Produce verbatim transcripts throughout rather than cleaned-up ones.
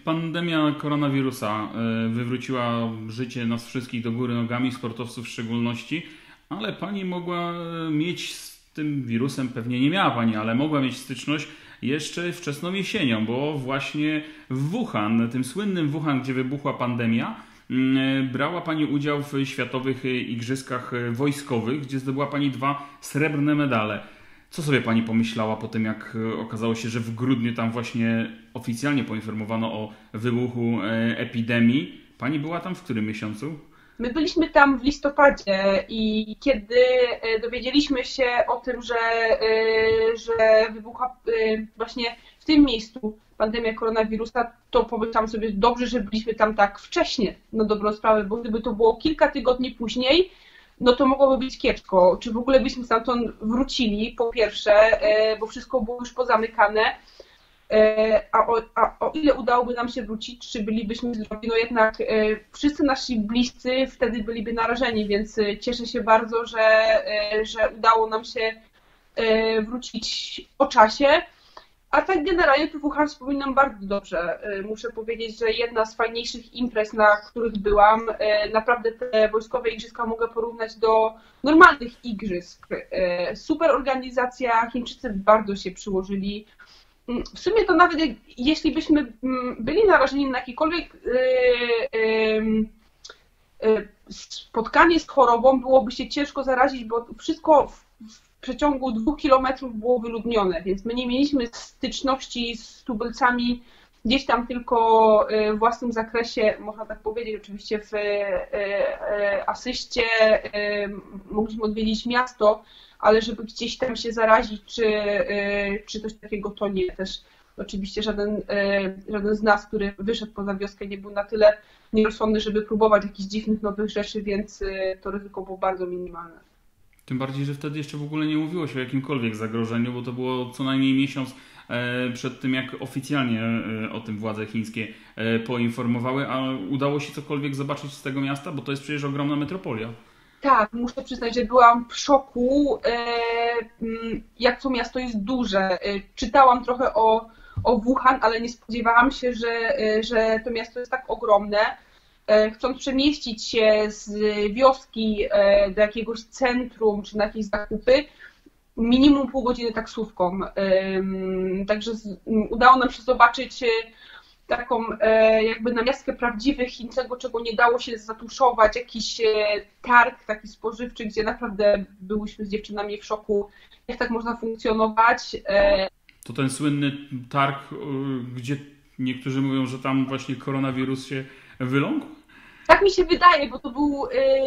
Pandemia koronawirusa e, wywróciła życie nas wszystkich do góry nogami, sportowców w szczególności, ale pani mogła e, mieć z tym wirusem, pewnie nie miała pani, ale mogła mieć styczność jeszcze wczesną jesienią, bo właśnie w Wuhan, tym słynnym Wuhan, gdzie wybuchła pandemia, m, brała pani udział w światowych igrzyskach wojskowych, gdzie zdobyła pani dwa srebrne medale. Co sobie pani pomyślała po tym, jak okazało się, że w grudniu tam właśnie oficjalnie poinformowano o wybuchu epidemii? Pani była tam w którym miesiącu? My byliśmy tam w listopadzie i kiedy dowiedzieliśmy się o tym, że, że wybuchła właśnie w tym miejscu pandemia koronawirusa, to pomyślałam sobie, dobrze, że byliśmy tam tak wcześnie, na dobrą sprawę, bo gdyby to było kilka tygodni później, no to mogłoby być kiepsko. Czy w ogóle byśmy stamtąd wrócili, po pierwsze, bo wszystko było już pozamykane, a o, a o ile udałoby nam się wrócić, czy bylibyśmy zdrowi, no jednak wszyscy nasi bliscy wtedy byliby narażeni, więc cieszę się bardzo, że, że udało nam się wrócić o czasie. A tak generalnie to Wuhan wspominam bardzo dobrze. Muszę powiedzieć, że jedna z fajniejszych imprez, na których byłam, naprawdę te wojskowe igrzyska mogę porównać do normalnych igrzysk. Super organizacja, Chińczycy bardzo się przyłożyli. W sumie to nawet jeśli byśmy byli narażeni na jakiekolwiek spotkanie z chorobą, byłoby się ciężko zarazić, bo wszystko w przeciągu dwóch kilometrów było wyludnione, więc my nie mieliśmy styczności z tubylcami gdzieś tam tylko w własnym zakresie, można tak powiedzieć, oczywiście w asyście mogliśmy odwiedzić miasto, ale żeby gdzieś tam się zarazić, czy, czy coś takiego, to nie. Też oczywiście żaden, żaden z nas, który wyszedł poza wioskę, nie był na tyle nierozsądny, żeby próbować jakichś dziwnych, nowych rzeczy, więc to ryzyko było bardzo minimalne. Tym bardziej, że wtedy jeszcze w ogóle nie mówiło się o jakimkolwiek zagrożeniu, bo to było co najmniej miesiąc przed tym, jak oficjalnie o tym władze chińskie poinformowały. A udało się cokolwiek zobaczyć z tego miasta? Bo to jest przecież ogromna metropolia. Tak, muszę przyznać, że byłam w szoku, jak to miasto jest duże. Czytałam trochę o, o Wuhan, ale nie spodziewałam się, że, że to miasto jest tak ogromne. Chcąc przemieścić się z wioski do jakiegoś centrum czy na jakieś zakupy, minimum pół godziny taksówką. Także udało nam się zobaczyć taką jakby namiastkę prawdziwych Chin, tego, czego nie dało się zatuszować, jakiś targ taki spożywczy, gdzie naprawdę byłyśmy z dziewczynami w szoku, jak tak można funkcjonować. To ten słynny targ, gdzie niektórzy mówią, że tam właśnie koronawirus się wyląkł? Tak mi się wydaje, bo to był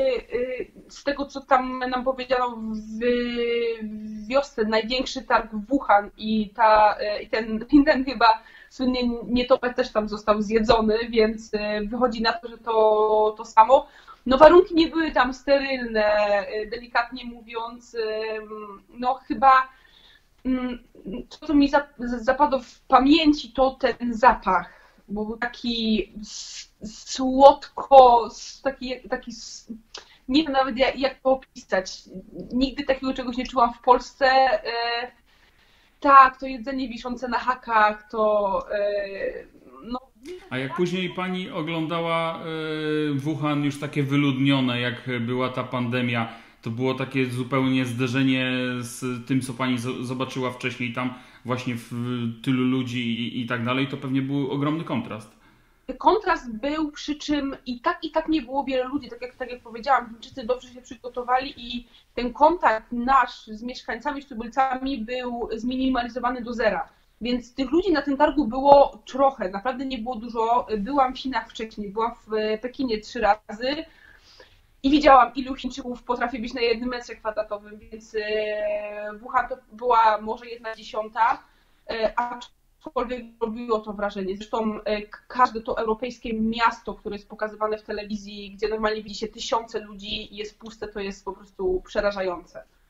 z tego, co tam nam powiedziano w wiosce, największy targ w Wuhan i, ta, i ten, ten chyba słynny nietoperz też tam został zjedzony, więc wychodzi na to, że to, to samo. No warunki nie były tam sterylne, delikatnie mówiąc, no chyba to, co mi zapadło w pamięci, to ten zapach, bo był taki słodko, taki, taki nie wiem nawet jak, jak to opisać. Nigdy takiego czegoś nie czułam w Polsce. Tak, to jedzenie wiszące na hakach, to no. A jak później pani oglądała Wuhan już takie wyludnione, jak była ta pandemia, to było takie zupełnie zderzenie z tym, co pani zobaczyła wcześniej tam właśnie w tylu ludzi i, i tak dalej, to pewnie był ogromny kontrast. Kontrast był, przy czym i tak i tak nie było wiele ludzi, tak jak, tak jak powiedziałam, Chińczycy dobrze się przygotowali i ten kontakt nasz z mieszkańcami, z tubylcami był zminimalizowany do zera. Więc tych ludzi na tym targu było trochę, naprawdę nie było dużo. Byłam w Chinach wcześniej, byłam w Pekinie trzy razy i widziałam, ilu Chińczyków potrafi być na jednym metrze kwadratowym, więc Wuhan to była może jedna dziesiąta, a aczkolwiek robiło to wrażenie. Zresztą każde to europejskie miasto, które jest pokazywane w telewizji, gdzie normalnie widzi się tysiące ludzi i jest puste, to jest po prostu przerażające.